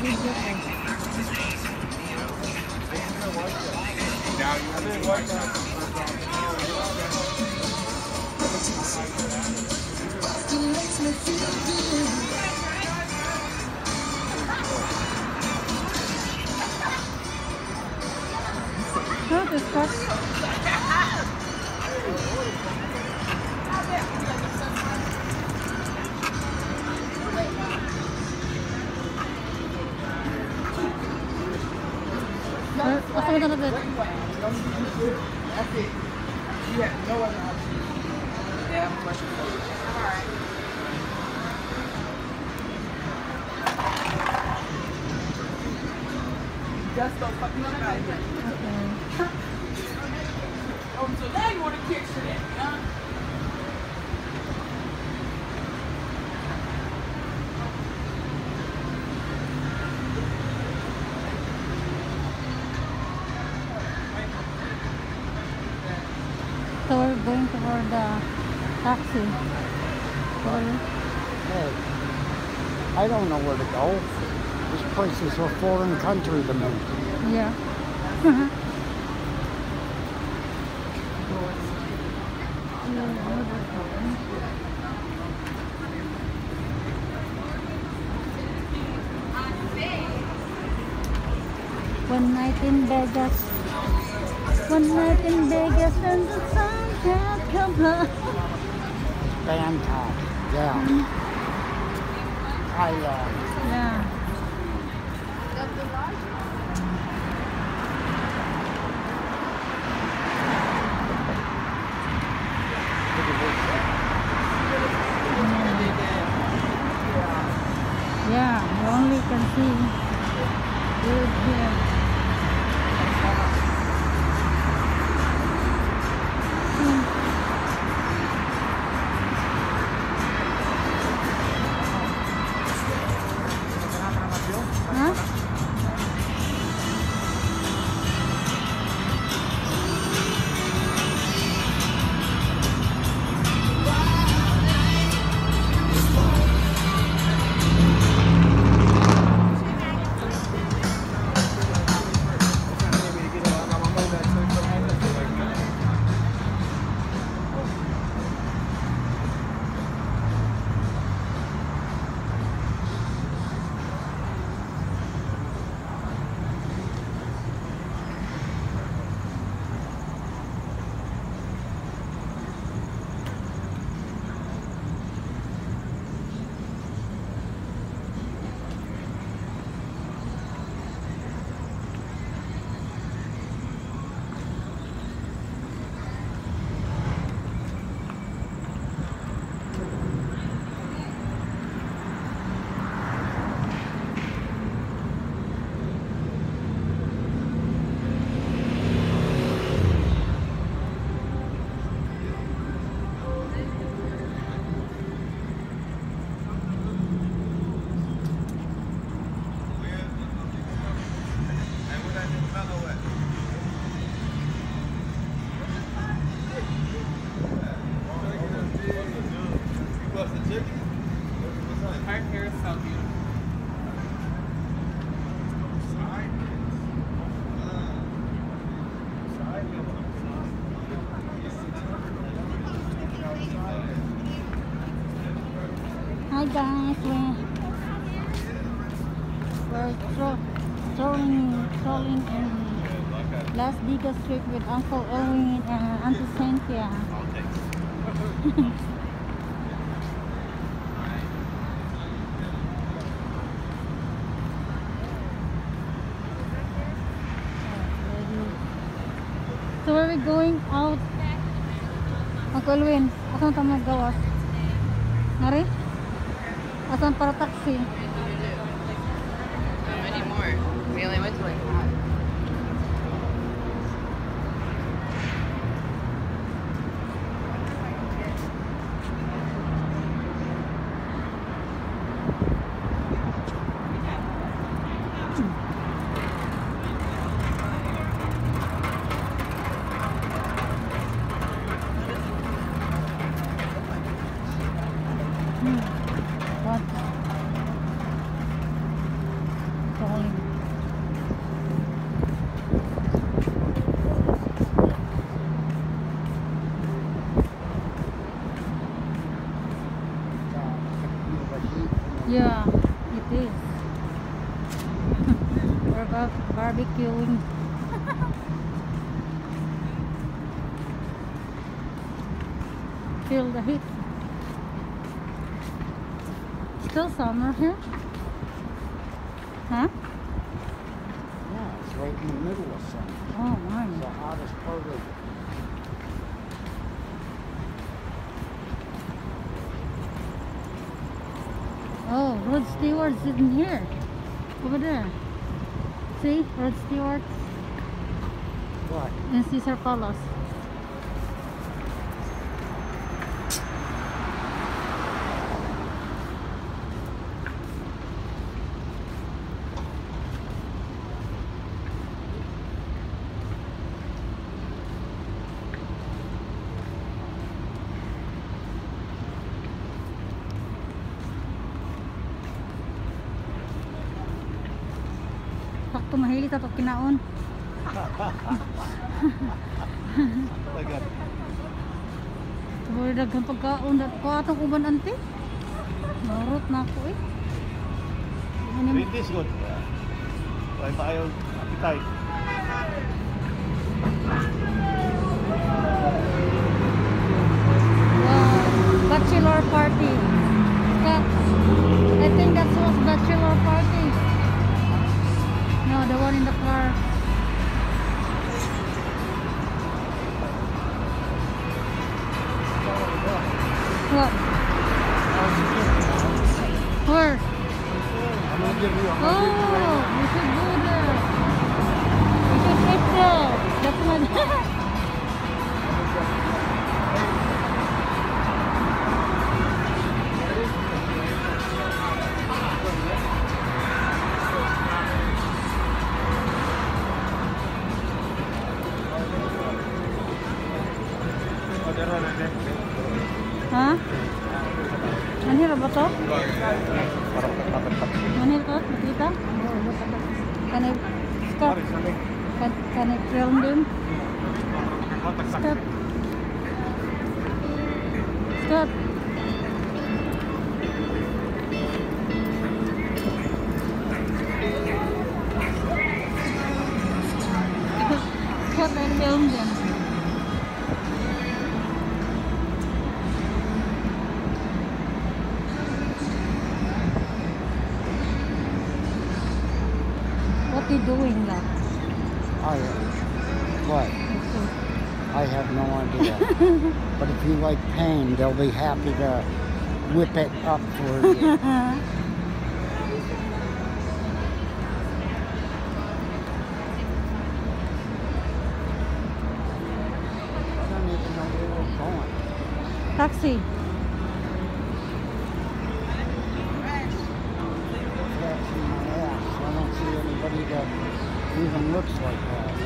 No, this part. What's the matter with it? That's it. You have no other option. Yeah, I have a question for you. Alright. Just don't fucking know about it. Okay. Oh, so now you want to kick for that, huh? So we're going toward the taxi. Hey, I don't know where to go. This place is a foreign country to me. Yeah. One night in Vegas. One night in Vegas and the sun can't come up. Bangkok, yeah. Thailand. Yeah. Yeah, you only can see good here. Huh? Her hair is so beautiful. Hi guys, we're strolling in Las Vegas Strip with Uncle Owen and Auntie Cynthia. So where are we going out? Uncle Owen, asan tayo magawas? Nari? Asan para taxi? Not anymore. We only went to like 5. What? So barbecuing. Feel the heat. Still summer here? Huh? Yeah, it's right in the middle of summer. Oh my. It's the hottest part of it. Oh, Rod Stewart's in here. Over there. See? Rod Stewart What? in Caesar Palace. Sakto mahilig ka to kinaon. Wala daghang pagkaon ko atong uban ante. Marot na ako eh. Ano Read this good. Why tayo appetite? wow, bachelor party. Scott, I think that was bachelor party. No, the one in the car. What? Where? I'm gonna give you a Oh, we should go there. We should eat there. Definitely. Hah? Manhir ba to? Manhir to? Nakita? Can I stop? Can I film them? Stop. Stop. Stop and film them. What are you doing now? What? I have no idea. But if you like pain, they'll be happy to whip it up for you. I don't even know where we're going. Taxi. That's in my ass. I don't see anybody that even looks like that.